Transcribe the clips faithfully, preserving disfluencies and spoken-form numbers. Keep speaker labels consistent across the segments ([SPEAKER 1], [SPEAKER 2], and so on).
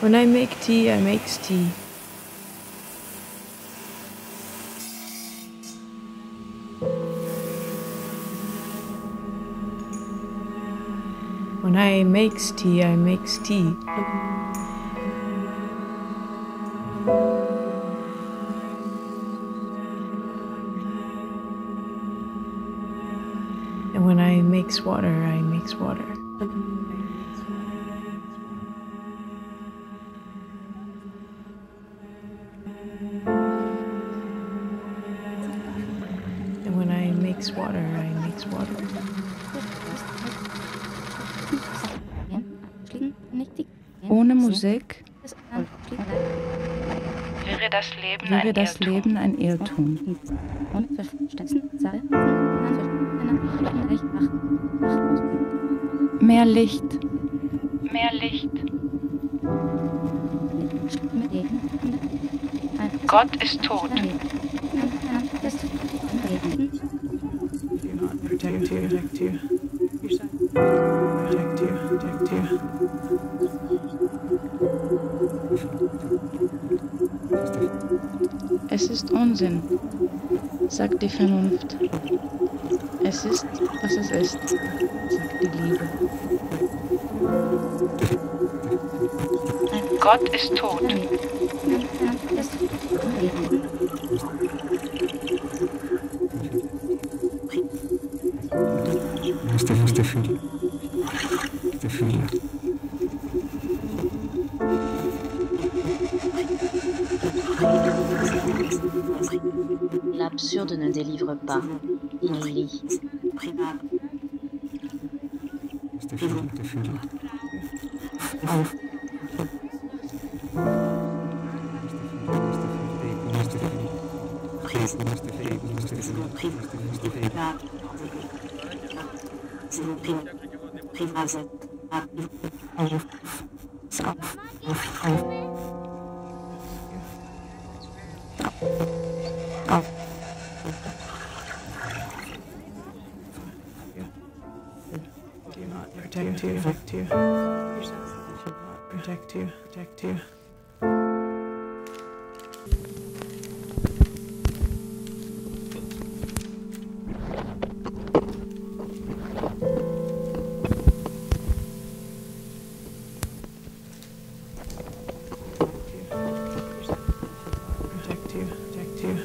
[SPEAKER 1] When I make tea, I makes tea. When I makes tea, I makes tea. And when I makes water, I makes water. And when I makes water, I makes water.
[SPEAKER 2] Ohne Musik
[SPEAKER 3] wäre das Leben
[SPEAKER 2] wäre
[SPEAKER 3] ein
[SPEAKER 2] das
[SPEAKER 3] Irrtum.
[SPEAKER 2] Leben ein Irrtum. Mehr Licht,
[SPEAKER 3] Mehr Licht. Gott ist tot.
[SPEAKER 1] Protect you, protect you. Protect you, protect you.
[SPEAKER 2] es ist Unsinn, sagt die Vernunft. Es ist, was es ist, sagt die Liebe.
[SPEAKER 3] Gott ist tot.
[SPEAKER 4] L'absurde ne délivre pas, il lit.
[SPEAKER 1] Protect you, protect you. Protect you, protect you. Protect you, protect you.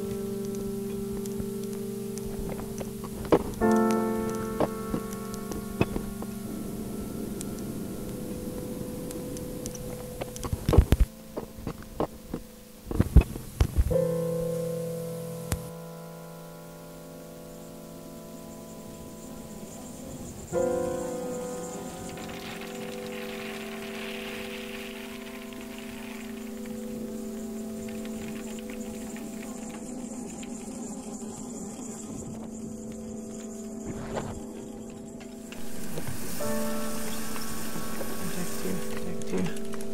[SPEAKER 1] Protect you, protect you.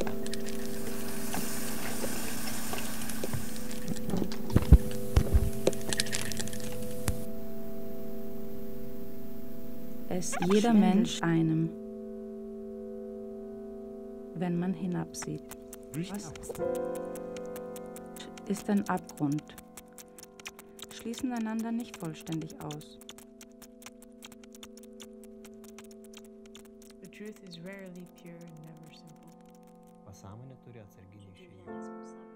[SPEAKER 2] Es jeder Mensch einem, wenn man hinabsieht. Was ist ein Abgrund? Schließen einander nicht vollständig aus.
[SPEAKER 1] The truth is rarely pure and never simple.
[SPEAKER 5] Pasąmonė turi atsarginių išėjimų.